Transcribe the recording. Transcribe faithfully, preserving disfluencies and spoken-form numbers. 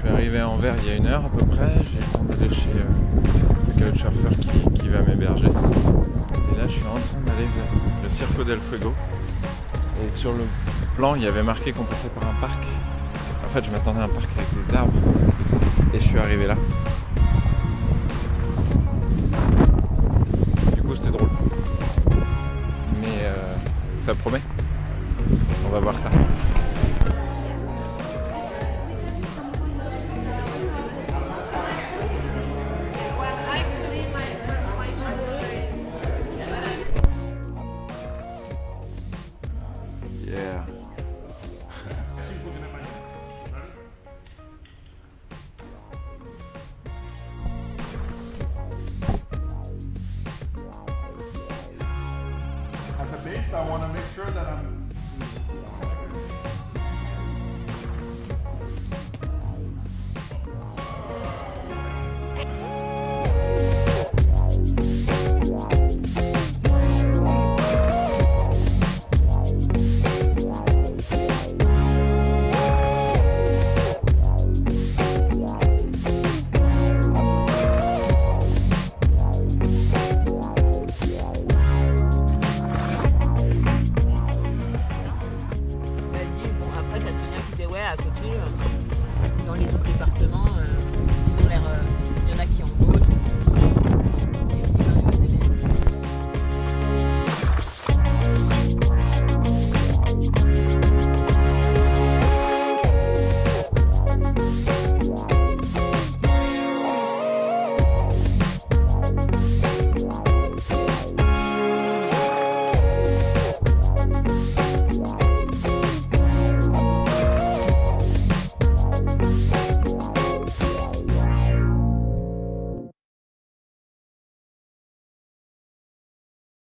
suis arrivé à Anvers il y a une heure à peu près. J'ai eu le temps d'aller chez euh, le couchsurfer qui, qui va m'héberger. Et là, je suis en train d'aller vers le Circo del Fuego. Et sur le plan, il y avait marqué qu'on passait par un parc. En fait, je m'attendais à un parc avec des arbres. Et je suis arrivé là. Du coup, c'était drôle. Mais euh, ça promet. On va voir ça. Yeah. As a base, I want to make sure that I'm